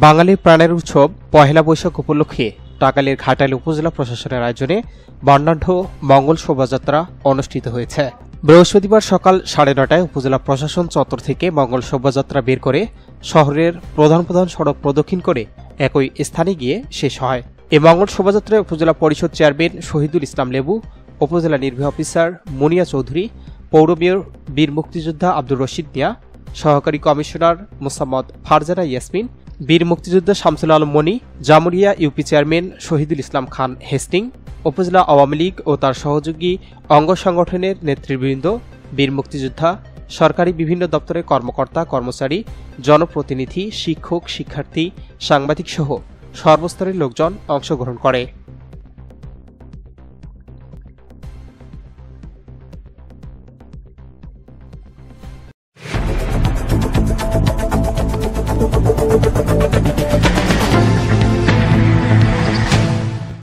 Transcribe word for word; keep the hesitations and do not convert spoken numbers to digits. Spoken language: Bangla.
বাঙালির প্রাণের উৎসব পহেলা বৈশাখ উপলক্ষে টাঙ্গাইলের ঘাটাইল উপজেলা প্রশাসনের আয়োজনে বর্ণাঢ্য মঙ্গল শোভাযাত্রা অনুষ্ঠিত হয়েছে। বৃহস্পতিবার সকাল সাড়ে নটায় উপজেলা প্রশাসন চত্বর থেকে মঙ্গল শোভাযাত্রা বের করে শহরের প্রধান প্রধান সড়ক প্রদক্ষিণ করে একই স্থানে গিয়ে শেষ হয়। এ মঙ্গল শোভাযাত্রায় উপজেলা পরিষদ চেয়ারম্যান শহীদুল ইসলাম লেবু, উপজেলা নির্বাহী অফিসার মুনিয়া চৌধুরী, পৌর মেয়র বীর মুক্তিযোদ্ধা আব্দুর রশিদ মিয়া, সহকারী কমিশনার মোসাম্মদ ফারজানা ইয়াসমিন, বীর মুক্তিযোদ্ধা শামসুল আলম মনি, জামুরিয়া ইউপি চেয়ারম্যান শহীদুল ইসলাম খান হেস্টিং, উপজেলা আওয়ামী লীগ ও তার সহযোগী অঙ্গ সংগঠনের নেতৃবৃন্দ, বীর মুক্তিযোদ্ধা, সরকারি বিভিন্ন দপ্তরের কর্মকর্তা কর্মচারী, জনপ্রতিনিধি, শিক্ষক শিক্ষার্থী, সাংবাদিক সহ সর্বস্তরের লোকজন অংশগ্রহণ করে।